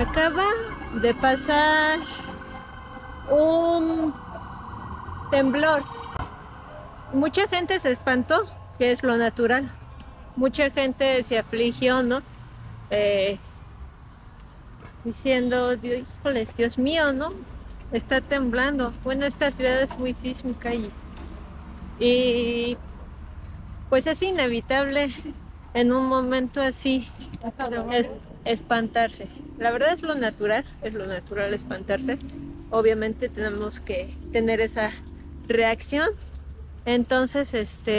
Acaba de pasar un temblor. Mucha gente se espantó, que es lo natural. Mucha gente se afligió, ¿no? Diciendo, híjoles, Dios mío, ¿no? Está temblando. Bueno, esta ciudad es muy sísmica y pues es inevitable en un momento así espantarse. La verdad es lo natural espantarse. Obviamente tenemos que tener esa reacción. Entonces,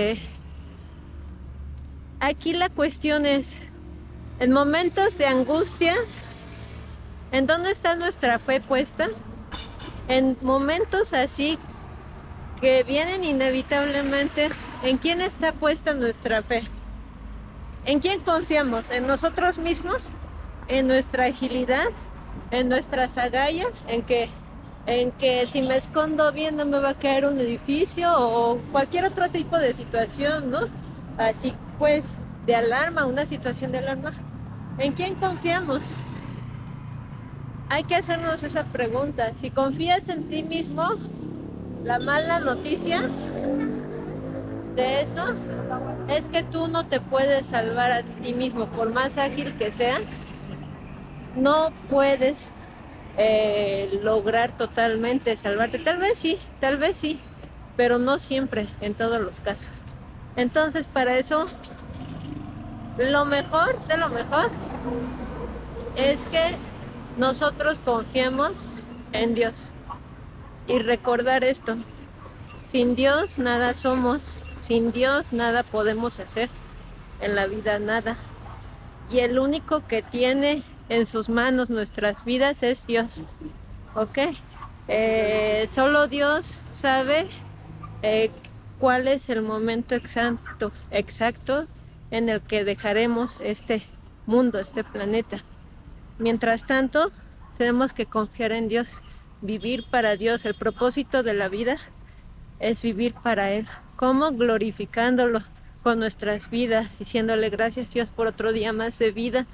aquí la cuestión es, en momentos de angustia, ¿en dónde está nuestra fe puesta? En momentos así que vienen inevitablemente, ¿en quién está puesta nuestra fe? ¿En quién confiamos? ¿En nosotros mismos? ¿En nuestra agilidad? ¿En nuestras agallas? ¿En que si me escondo bien no me va a caer un edificio? O cualquier otro tipo de situación, ¿no? Así pues, de alarma, una situación de alarma. ¿En quién confiamos? Hay que hacernos esa pregunta. Si confías en ti mismo, la mala noticia de eso es que tú no te puedes salvar a ti mismo. Por más ágil que seas, no puedes lograr totalmente salvarte. Tal vez sí, pero no siempre, en todos los casos. Entonces, para eso, lo mejor de lo mejor es que nosotros confiemos en Dios y recordar esto: sin Dios nada somos, sin Dios nada podemos hacer en la vida, nada. Y el único que tiene en sus manos nuestras vidas es Dios, ¿ok? Solo Dios sabe cuál es el momento exacto en el que dejaremos este mundo, este planeta. Mientras tanto, tenemos que confiar en Dios, vivir para Dios. El propósito de la vida es vivir para Él. ¿Cómo? Glorificándolo con nuestras vidas, diciéndole gracias Dios por otro día más de vida.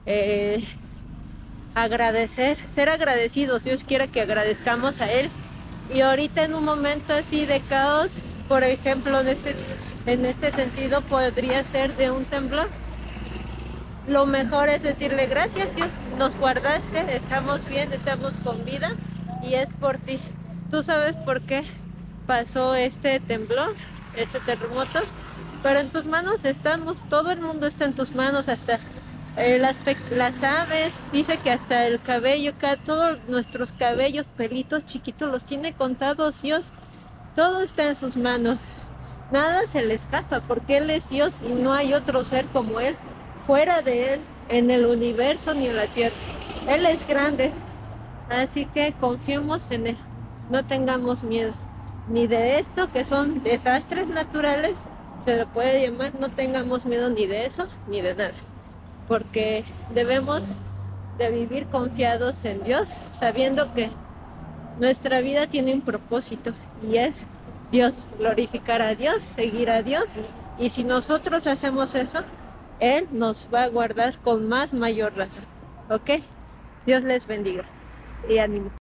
Agradecer, ser agradecidos. Dios quiere que agradezcamos a Él. Y ahorita en un momento así de caos, por ejemplo, en este sentido podría ser de un temblor, lo mejor es decirle gracias Dios, nos guardaste, estamos bien, estamos con vida y es por ti. Tú sabes por qué pasó este temblor, este terremoto, pero en tus manos estamos, todo el mundo está en tus manos, hasta las aves, dice que hasta el cabello, todos nuestros cabellos, pelitos chiquitos los tiene contados Dios, todo está en sus manos, nada se le escapa porque Él es Dios y no hay otro ser como Él, fuera de Él, en el universo ni en la tierra. Él es grande, así que confiemos en Él, no tengamos miedo, ni de esto que son desastres naturales, se lo puede llamar, no tengamos miedo ni de eso, ni de nada, porque debemos de vivir confiados en Dios, sabiendo que nuestra vida tiene un propósito y es Dios, glorificar a Dios, seguir a Dios, y si nosotros hacemos eso, Él nos va a guardar con mayor razón, ¿ok? Dios les bendiga y ánimo.